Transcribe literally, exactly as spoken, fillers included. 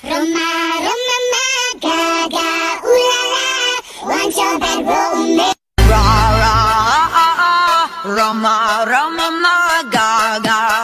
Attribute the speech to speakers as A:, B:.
A: Roma, Roma, ma, gaga, ooh la la, want your bed romance.
B: Ra ra ah ah ah, Roma Roma ma gaga.